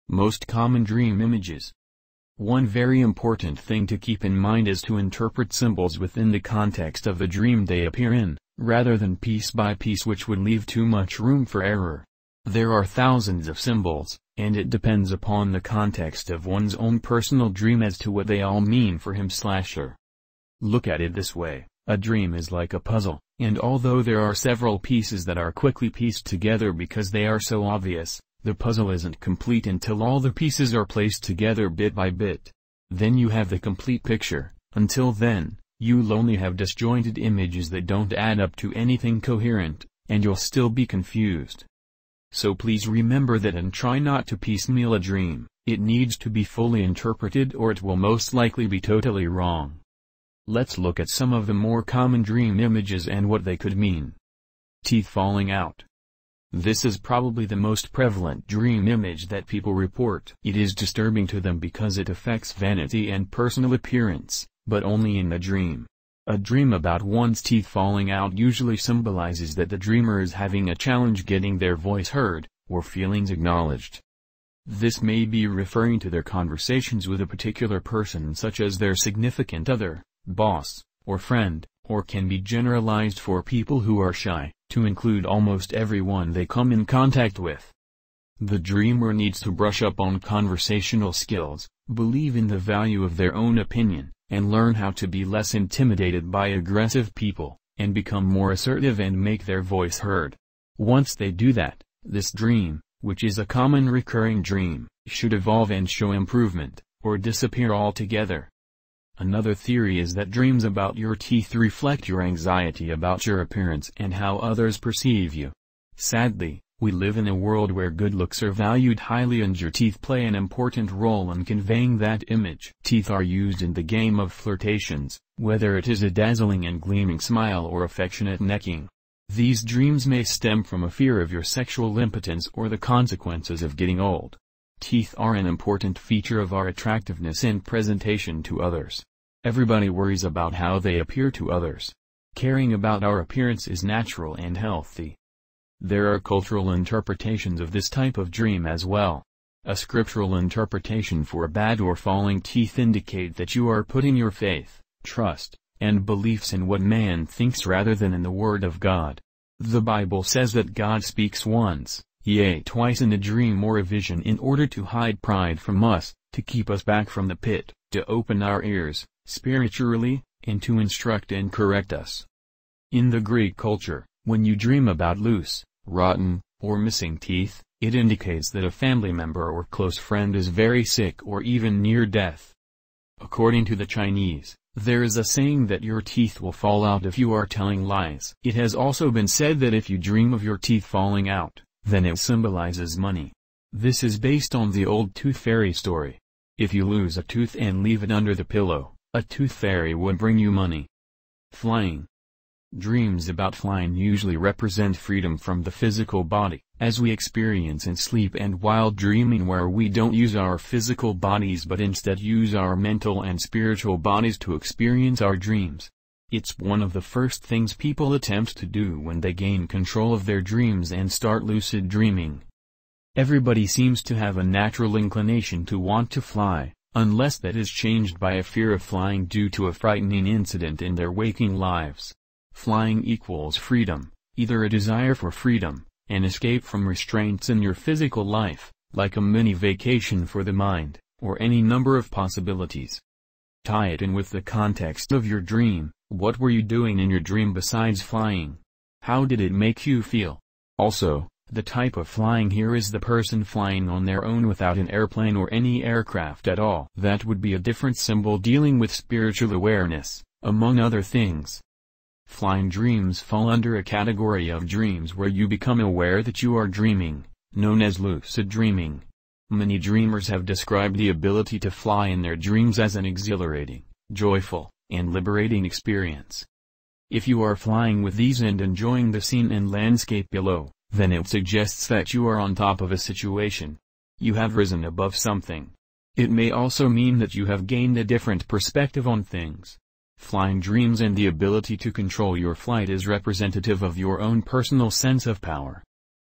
Most common dream images. One very important thing to keep in mind is to interpret symbols within the context of the dream they appear in, rather than piece by piece, which would leave too much room for error. There are thousands of symbols, and it depends upon the context of one's own personal dream as to what they all mean for him/her. Look at it this way, a dream is like a puzzle, and although there are several pieces that are quickly pieced together because they are so obvious, the puzzle isn't complete until all the pieces are placed together bit by bit. Then you have the complete picture. Until then, you'll only have disjointed images that don't add up to anything coherent, and you'll still be confused. So please remember that and try not to piecemeal a dream. It needs to be fully interpreted or it will most likely be totally wrong. Let's look at some of the more common dream images and what they could mean. Teeth falling out. This is probably the most prevalent dream image that people report. It is disturbing to them because it affects vanity and personal appearance, but only in the dream. A dream about one's teeth falling out usually symbolizes that the dreamer is having a challenge getting their voice heard, or feelings acknowledged. This may be referring to their conversations with a particular person such as their significant other, boss, or friend, or can be generalized for people who are shy, to include almost everyone they come in contact with. The dreamer needs to brush up on conversational skills, believe in the value of their own opinion, and learn how to be less intimidated by aggressive people, and become more assertive and make their voice heard. Once they do that, this dream, which is a common recurring dream, should evolve and show improvement, or disappear altogether. Another theory is that dreams about your teeth reflect your anxiety about your appearance and how others perceive you. Sadly, we live in a world where good looks are valued highly and your teeth play an important role in conveying that image. Teeth are used in the game of flirtations, whether it is a dazzling and gleaming smile or affectionate necking. These dreams may stem from a fear of your sexual impotence or the consequences of getting old. Teeth are an important feature of our attractiveness and presentation to others. Everybody worries about how they appear to others. Caring about our appearance is natural and healthy. There are cultural interpretations of this type of dream as well. A scriptural interpretation for bad or falling teeth indicate that you are putting your faith, trust, and beliefs in what man thinks rather than in the Word of God. The Bible says that God speaks once, yea twice in a dream or a vision in order to hide pride from us, to keep us back from the pit, to open our ears, spiritually, and to instruct and correct us. In the Greek culture, when you dream about loose, rotten, or missing teeth, it indicates that a family member or close friend is very sick or even near death. According to the Chinese, there is a saying that your teeth will fall out if you are telling lies. It has also been said that if you dream of your teeth falling out, then it symbolizes money. This is based on the old tooth fairy story. If you lose a tooth and leave it under the pillow, a tooth fairy would bring you money. Flying. Dreams about flying usually represent freedom from the physical body, as we experience in sleep and while dreaming, where we don't use our physical bodies but instead use our mental and spiritual bodies to experience our dreams. It's one of the first things people attempt to do when they gain control of their dreams and start lucid dreaming. Everybody seems to have a natural inclination to want to fly, unless that is changed by a fear of flying due to a frightening incident in their waking lives. Flying equals freedom, either a desire for freedom, an escape from restraints in your physical life, like a mini vacation for the mind, or any number of possibilities. Tie it in with the context of your dream. What were you doing in your dream besides flying? How did it make you feel? Also, the type of flying here is the person flying on their own without an airplane or any aircraft at all. That would be a different symbol dealing with spiritual awareness, among other things. Flying dreams fall under a category of dreams where you become aware that you are dreaming, known as lucid dreaming. Many dreamers have described the ability to fly in their dreams as an exhilarating, joyful, and liberating experience. If you are flying with ease and enjoying the scene and landscape below, then it suggests that you are on top of a situation. You have risen above something. It may also mean that you have gained a different perspective on things. Flying dreams and the ability to control your flight is representative of your own personal sense of power.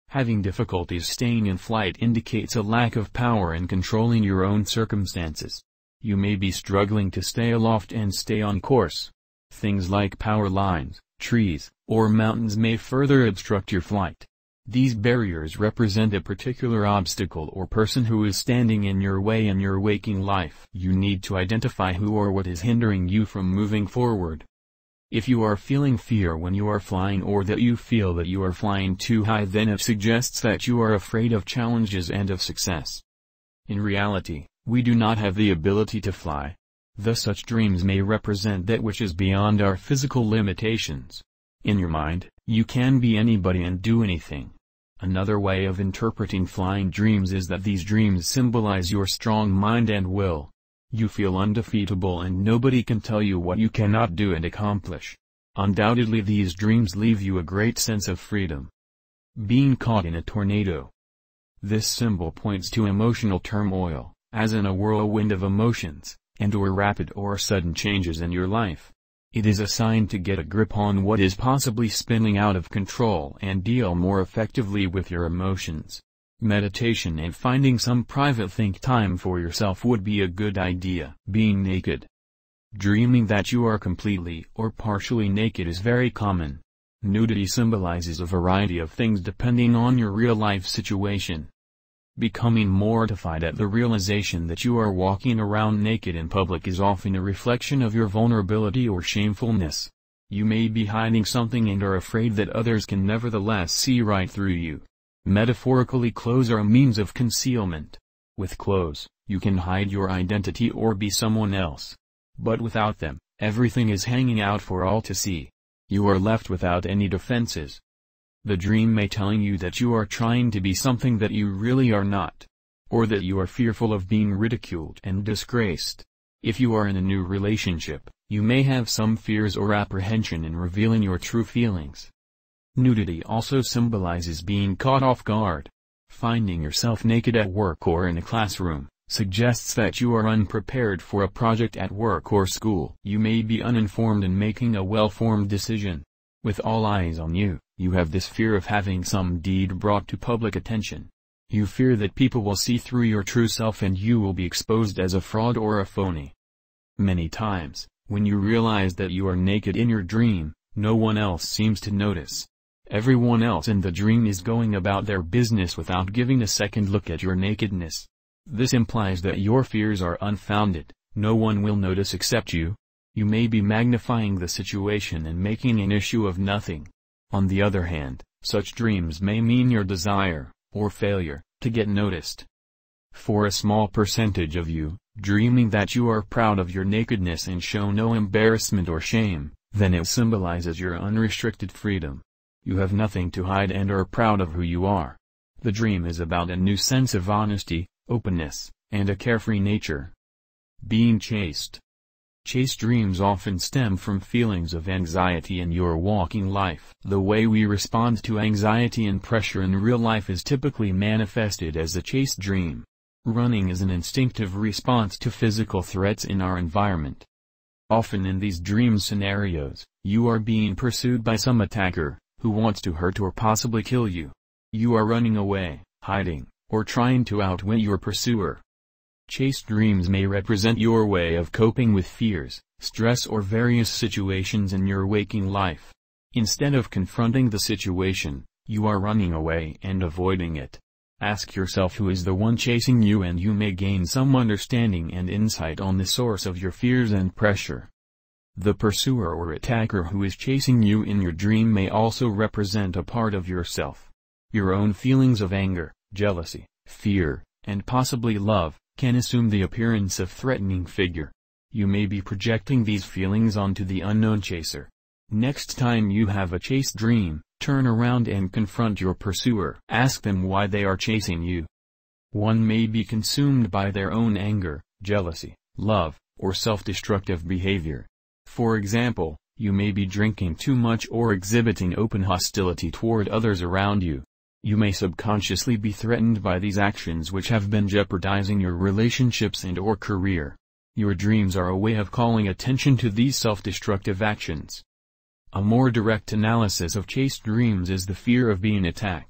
Having difficulties staying in flight indicates a lack of power in controlling your own circumstances. You may be struggling to stay aloft and stay on course. Things like power lines, trees, or mountains may further obstruct your flight. These barriers represent a particular obstacle or person who is standing in your way in your waking life. You need to identify who or what is hindering you from moving forward. If you are feeling fear when you are flying or that you feel that you are flying too high, then it suggests that you are afraid of challenges and of success. In reality, we do not have the ability to fly. Thus such dreams may represent that which is beyond our physical limitations. In your mind, you can be anybody and do anything. Another way of interpreting flying dreams is that these dreams symbolize your strong mind and will. You feel undefeatable and nobody can tell you what you cannot do and accomplish. Undoubtedly these dreams leave you a great sense of freedom. Being caught in a tornado. This symbol points to emotional turmoil, as in a whirlwind of emotions, and/or rapid or sudden changes in your life. It is a sign to get a grip on what is possibly spinning out of control and deal more effectively with your emotions. Meditation and finding some private think time for yourself would be a good idea. Being naked. Dreaming that you are completely or partially naked is very common. Nudity symbolizes a variety of things depending on your real-life situation. Becoming mortified at the realization that you are walking around naked in public is often a reflection of your vulnerability or shamefulness. You may be hiding something and are afraid that others can nevertheless see right through you. Metaphorically, clothes are a means of concealment. With clothes, you can hide your identity or be someone else. But without them, everything is hanging out for all to see. You are left without any defenses. The dream may tell you that you are trying to be something that you really are not. Or that you are fearful of being ridiculed and disgraced. If you are in a new relationship, you may have some fears or apprehension in revealing your true feelings. Nudity also symbolizes being caught off guard. Finding yourself naked at work or in a classroom suggests that you are unprepared for a project at work or school. You may be uninformed in making a well-formed decision. With all eyes on you, you have this fear of having some deed brought to public attention. You fear that people will see through your true self and you will be exposed as a fraud or a phony. Many times, when you realize that you are naked in your dream, no one else seems to notice. Everyone else in the dream is going about their business without giving a second look at your nakedness. This implies that your fears are unfounded. No one will notice except you. You may be magnifying the situation and making an issue of nothing. On the other hand, such dreams may mean your desire, or failure, to get noticed. For a small percentage of you, dreaming that you are proud of your nakedness and show no embarrassment or shame, then it symbolizes your unrestricted freedom. You have nothing to hide and are proud of who you are. The dream is about a new sense of honesty, openness, and a carefree nature. Being chased. Chased dreams often stem from feelings of anxiety in your walking life. The way we respond to anxiety and pressure in real life is typically manifested as a chased dream. Running is an instinctive response to physical threats in our environment. Often in these dream scenarios, you are being pursued by some attacker, who wants to hurt or possibly kill you. You are running away, hiding, or trying to outwit your pursuer. Chased dreams may represent your way of coping with fears, stress or various situations in your waking life. Instead of confronting the situation, you are running away and avoiding it. Ask yourself who is the one chasing you and you may gain some understanding and insight on the source of your fears and pressure. The pursuer or attacker who is chasing you in your dream may also represent a part of yourself. Your own feelings of anger, jealousy, fear, and possibly love can assume the appearance of threatening figure. You may be projecting these feelings onto the unknown chaser. Next time you have a chase dream, turn around and confront your pursuer. Ask them why they are chasing you. One may be consumed by their own anger, jealousy, love, or self-destructive behavior. For example, you may be drinking too much or exhibiting open hostility toward others around you. You may subconsciously be threatened by these actions which have been jeopardizing your relationships and/or career. Your dreams are a way of calling attention to these self-destructive actions. A more direct analysis of chased dreams is the fear of being attacked.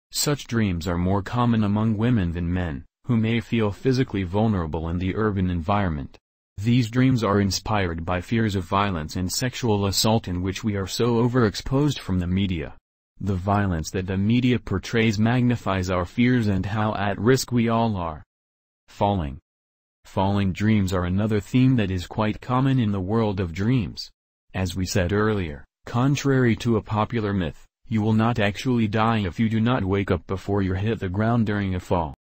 Such dreams are more common among women than men, who may feel physically vulnerable in the urban environment. These dreams are inspired by fears of violence and sexual assault in which we are so overexposed from the media. The violence that the media portrays magnifies our fears and how at risk we all are. Falling dreams are another theme that is quite common in the world of dreams. As we said earlier, contrary to a popular myth, you will not actually die if you do not wake up before you hit the ground during a fall.